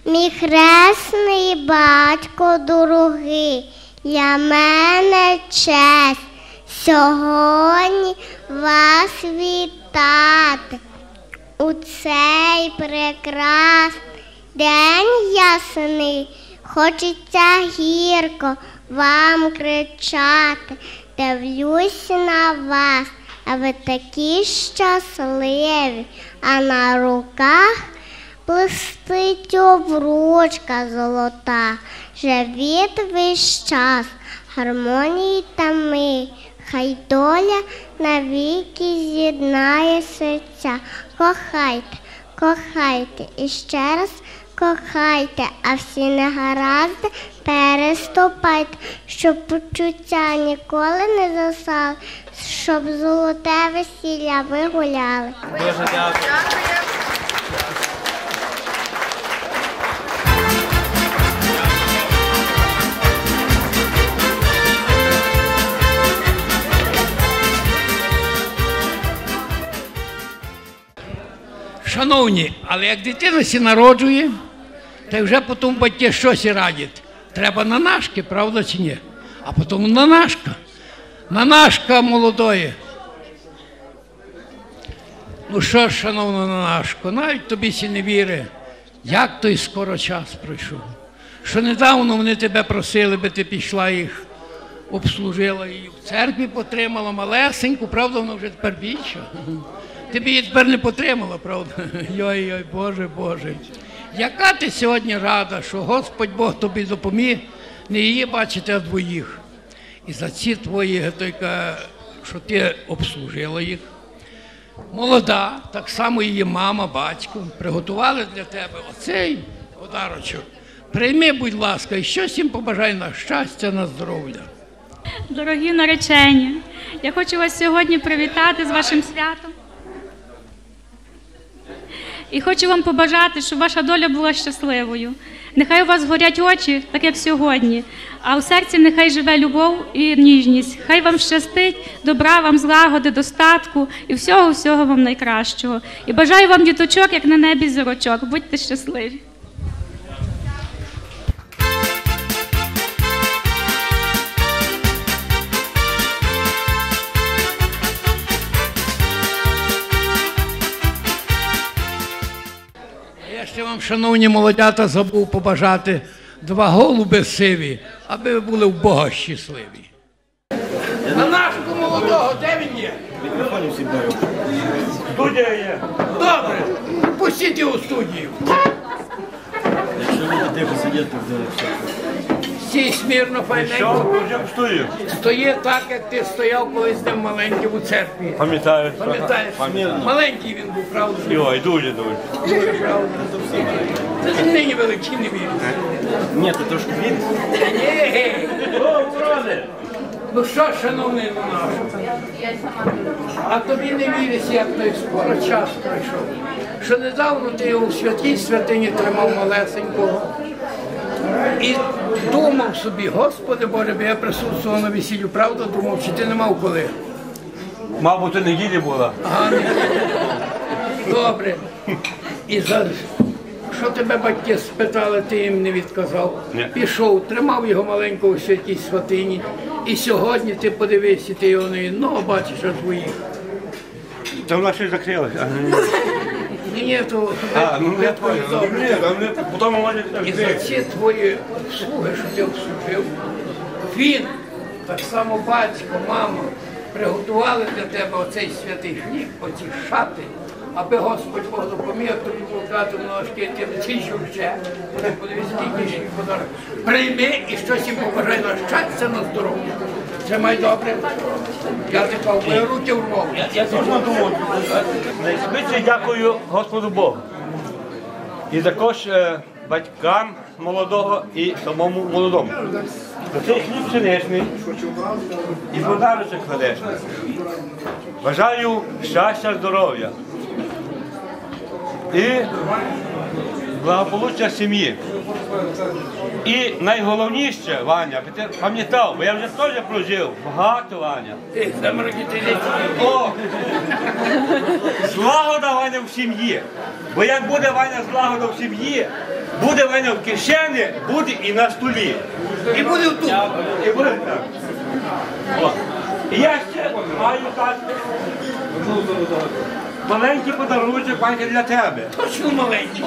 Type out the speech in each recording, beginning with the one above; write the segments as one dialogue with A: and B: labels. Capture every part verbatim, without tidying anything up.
A: Мій хресний батько дорогий, для мене честь сьогодні вас вітати. У цей прекрасний день ясний хочеться гірко вам кричати. Дивлюсь на вас, а ви такі щасливі, а на руках блистить обручка золота. Живіть весь час гармонії та ми, хай доля навіки з'єднає серця. Кохайте, кохайте і ще раз кохайте, а всі негаразди переступайте, щоб почуття ніколи не засали, щоб золоте весілля ви гуляли.
B: Дуже дякую.
C: Шановні, але як дитина сі народжує, та й вже потім батьки щось і радять. Треба нанашки, правда чи ні? А потім нанашка. Нанашка молодої. Ну що ж, шановна нанашко, навіть тобі сі не віри, як той скоро час пройшов. Що недавно вони тебе просили, би ти пішла їх, обслужила і в церкві потримала малесеньку, правда, вона вже тепер більша. Ти б її тепер не потримала, правда? Йой-йой, Боже, Боже. Яка ти сьогодні рада, що Господь Бог тобі допоміг не її бачити, а двоїх. І за ці твої, тільки, що ти обслужила їх. Молода, так само її мама, батько, приготували для тебе оцей подарочок. Прийми, будь ласка, і щось їм побажай на щастя, на здоров'я.
D: Дорогі наречені, я хочу вас сьогодні привітати з вашим святом. І хочу вам побажати, щоб ваша доля була щасливою. Нехай у вас горять очі, так як сьогодні, а у серці нехай живе любов і ніжність. Хай вам щастить, добра вам, злагоди, достатку і всього-всього вам найкращого. І бажаю вам діточок, як на небі зірочок. Будьте щасливі.
C: Я ще вам, шановні молодята, забув побажати два голуби сиві, аби ви були в Бога щасливі. На нашого молодого, де він є?
B: Мікрофонів всі бою.
C: Студія є. Добре, пустіть його у студію.
B: Якщо люди тихо сидять, то вже все.
C: Стій смірно, файненько.
B: Що? Стою.
C: Стої так, як ти стояв колись з ним маленьким у церкві.
B: Пам'ятаю.
C: Пам'ятаєш?
B: Пам'ятаю.
C: Маленький він був, правда?
B: Ой, дуже, дуже.
C: Дуже правда. Ти ж нині великий не віриш.
B: Ні, то трошки він.
C: Ні. Ну що, шановний наш, а тобі не віриться, як той скоро час пройшов. Що недавно ти його в святій святині тримав малесенького і думав собі, Господи Боже, бо я присутствував на весіллю, правда думав, чи ти не мав коли?
B: Мабуть, у неділі була.
C: Ага, не добре. І за що тебе батьки спитали, ти їм не відказав.
B: Ні.
C: Пішов, тримав його маленького у святій святині. І сьогодні ти подивишся, ти його не ну, бачиш аж двоїх.
B: Та вона ще й закрилася.
C: Ні, ні, то
B: А, ну
C: не
B: не
C: твоє
B: понял.
C: добре.
B: Ні, потім вона
C: І за ці твої слуги, що ти обслужив, він, так само батько, мама, приготували для тебе оцей святий хліб, оці шати, аби Господь Бог допоміг тобі покати ножки, ти вчиш вже. Подивись, скільки ще подарок. Прийми і щось їм побажай на щастя, на здоров'я. Тримай добре. Я тебе в руки урвав.
B: Я точно думав. Найшвидше дякую Господу Богу. І також е, батькам молодого і самому молодому. Цей хліб пшеничний і подарочок кладешний. Бажаю щастя, здоров'я і благополуччя сім'ї. І найголовніше, Ваня, ти пам'ятав, бо я вже теж прожив, багато, Ваня.
C: Ти заморозити.
B: О! Злагода, Ваня, в сім'ї. Бо як буде, Ваня, злагода в сім'ї, Буде Ваня в кишені, буде і на столі.
C: І буде тут.
B: І буде так. О. І я ще маю так маленький подарунок, Ванька, для тебе.
C: Точно маленький.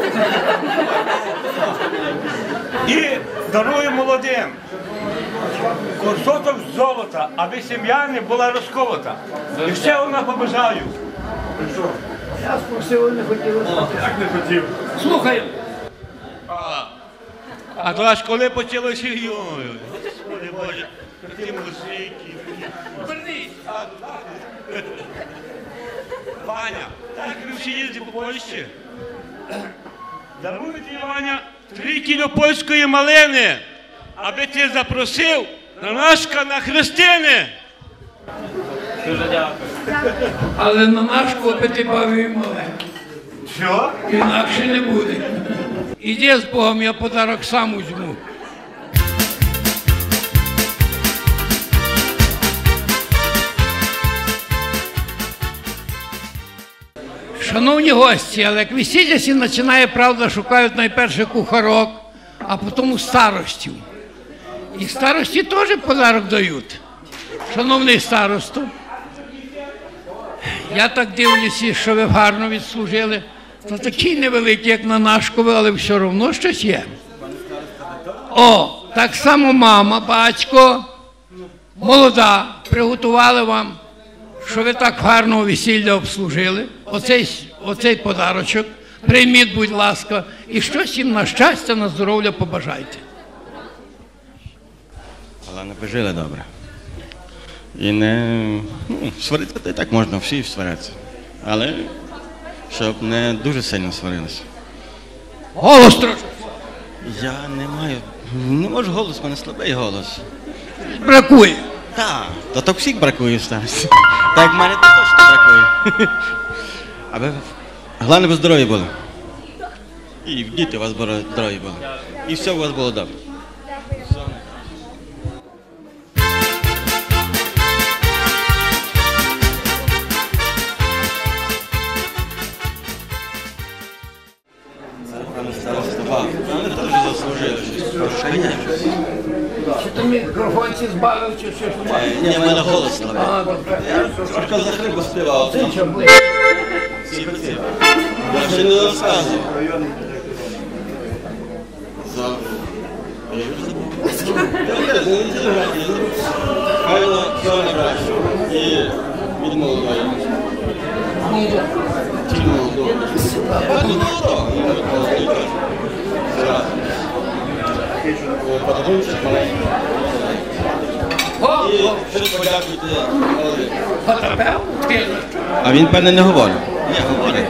B: І дарую молодим кусочок золота, аби сім'я не була розколота. І ще вона побажаю.
C: Я спросив, не хотілося.
B: Як не хотів?
C: Слухаю.
B: А то аж коли почалося, ой, Господи Боже, такі музики.
C: Вернись.
B: Ваня, так ви всі їздите по Польщі? Даруйте, Ваня, три кіло польської малини, аби ти запросив на нашка на хрестини. Дуже дякую.
C: Але на наш копити бавив мале.
B: Що?
C: Інакше не буде. Іди з Богом, я подарок сам візьму. Шановні гості, але як весілля всі починає, правда, шукають найперше кухарок, а потім старостів. І старості теж подарок дають. Шановний старосто, я так дивлюся, що ви гарно відслужили. Та такий невеликий, як на Нашкові, але все одно щось є. О, так само мама, батько, молода, приготували вам, що ви так гарного весілля обслужили. Оцей, оцей подарочок. Прийміть, будь ласка, і щось їм на щастя, на здоров'я побажайте.
E: Але не пожили добре. І не ну, сварити так можна, всі сваряться. Але щоб не дуже сильно сварилися.
C: Голос трошки.
E: Я не маю, не можу голос, в мене слабий голос.
C: Бракує.
E: Так, то так всіх бракує в старості. Так як в мене то точно бракує. Аби головне, ви здорові були. І діти у вас були здорові були. І все у вас було добре. Вони теж заслужили щось.
C: Чи ти мікрофонці збавив, чи що ж?
E: Ні, в мене голос слабий.
C: А, добре.
E: Трошки за хрипу співав.
C: Ти що, ближче?
E: Тихо, тихо. Я ще не розказував. За... Я вже забув. Хай воно все найкраще. І від молодого. Чи молодого. Від молодого. Від молодого. Зараз. Подадунчик маленький. І щось подякуйте молодим.
C: Фототерапевт? Ти?
E: А він, певне, не говорить. Ні, говорить.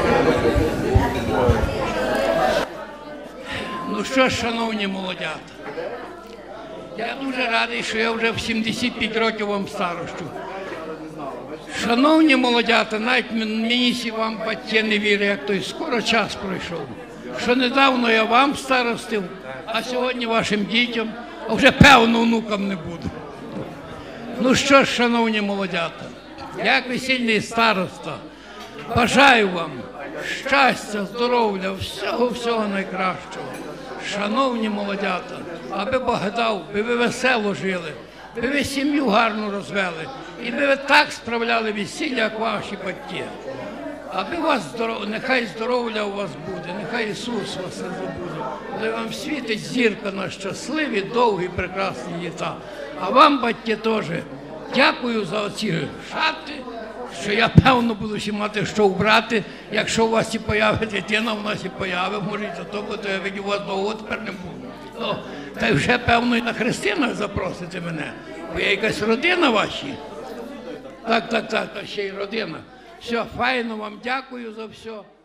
C: Ну що ж, шановні молодята, я дуже радий, що я вже в сімдесят п'ять років вам старощу. Шановні молодята, навіть мені сі вам батьки не вірять, як той скоро час пройшов. Що недавно я вам старостив, а сьогодні вашим дітям, а вже певно внукам не буду. Ну що ж, шановні молодята, як весільний староста, бажаю вам щастя, здоров'я, всього-всього найкращого. Шановні молодята, аби Бог дав, би ви весело жили, би ви сім'ю гарно розвели, і би ви так справляли весілля, як ваші батьки. Аби вас здоров... нехай здоров'я у вас буде, нехай Ісус вас не забуде, коли вам світить зірка на щасливі, довгі, прекрасні літа. А вам, батьки, теж дякую за оці шати, що я, певно, буду ще мати що вбрати. Якщо у вас і появи дитина, у нас і появи, може і за то, бо я видів, у вас довго тепер не буду. О, та й вже, певно, і на хрестинах запросите мене, бо є якась родина ваші. Так, так, так, та ще й родина. Все, файно вам дякую за все.